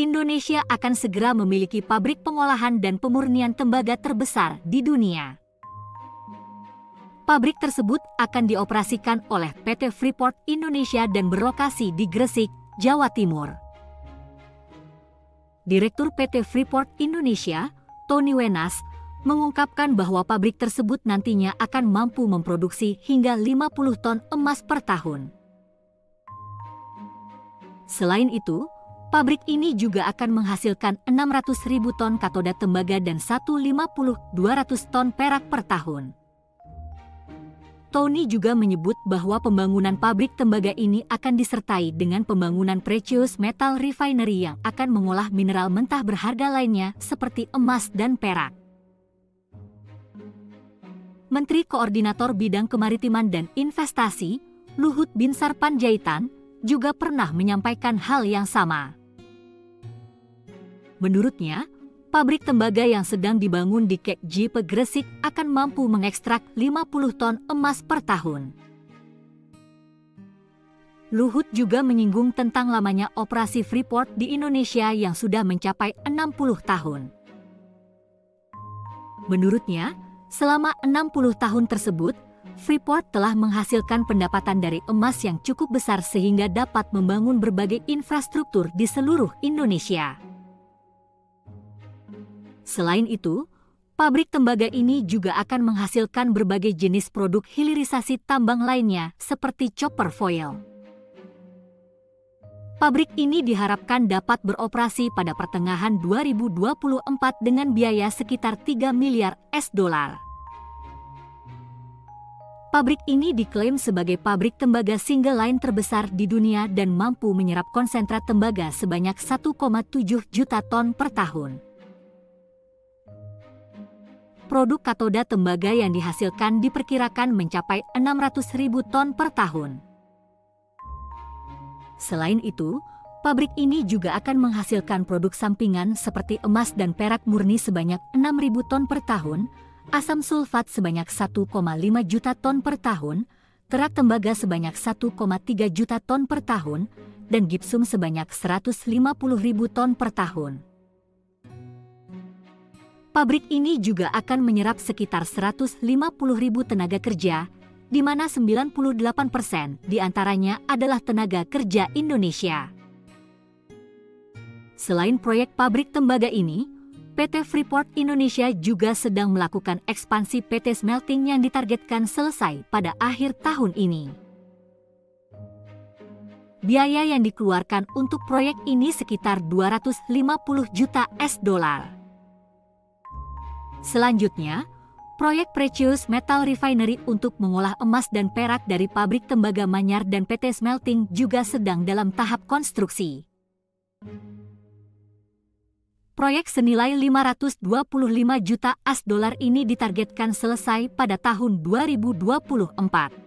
Indonesia akan segera memiliki pabrik pengolahan dan pemurnian tembaga terbesar di dunia. Pabrik tersebut akan dioperasikan oleh PT Freeport Indonesia dan berlokasi di Gresik, Jawa Timur. Direktur PT Freeport Indonesia, Tony Wenas, mengungkapkan bahwa pabrik tersebut nantinya akan mampu memproduksi hingga 50 ton emas per tahun. Selain itu, pabrik ini juga akan menghasilkan 600.000 ton katoda tembaga dan 150-200 ton perak per tahun. Tony juga menyebut bahwa pembangunan pabrik tembaga ini akan disertai dengan pembangunan precious metal refinery yang akan mengolah mineral mentah berharga lainnya seperti emas dan perak. Menteri Koordinator Bidang Kemaritiman dan Investasi, Luhut Binsar Panjaitan, juga pernah menyampaikan hal yang sama. Menurutnya, pabrik tembaga yang sedang dibangun di KEKJIPE Gresik akan mampu mengekstrak 50 ton emas per tahun. Luhut juga menyinggung tentang lamanya operasi Freeport di Indonesia yang sudah mencapai 60 tahun. Menurutnya, selama 60 tahun tersebut, Freeport telah menghasilkan pendapatan dari emas yang cukup besar sehingga dapat membangun berbagai infrastruktur di seluruh Indonesia. Selain itu, pabrik tembaga ini juga akan menghasilkan berbagai jenis produk hilirisasi tambang lainnya seperti chopper foil. Pabrik ini diharapkan dapat beroperasi pada pertengahan 2024 dengan biaya sekitar 3 miliar US$. Pabrik ini diklaim sebagai pabrik tembaga single line terbesar di dunia dan mampu menyerap konsentrat tembaga sebanyak 1,7 juta ton per tahun. Produk katoda tembaga yang dihasilkan diperkirakan mencapai 600.000 ton per tahun. Selain itu, pabrik ini juga akan menghasilkan produk sampingan seperti emas dan perak murni sebanyak 6.000 ton per tahun, asam sulfat sebanyak 1,5 juta ton per tahun, terak tembaga sebanyak 1,3 juta ton per tahun, dan gipsum sebanyak 150.000 ton per tahun. Pabrik ini juga akan menyerap sekitar 150.000 tenaga kerja, di mana 98% diantaranya adalah tenaga kerja Indonesia. Selain proyek pabrik tembaga ini, PT Freeport Indonesia juga sedang melakukan ekspansi PT Smelting yang ditargetkan selesai pada akhir tahun ini. Biaya yang dikeluarkan untuk proyek ini sekitar 250 juta US$. Selanjutnya, proyek Precious Metal Refinery untuk mengolah emas dan perak dari pabrik tembaga Manyar dan PT Smelting juga sedang dalam tahap konstruksi. Proyek senilai 525 juta US$ ini ditargetkan selesai pada tahun 2024.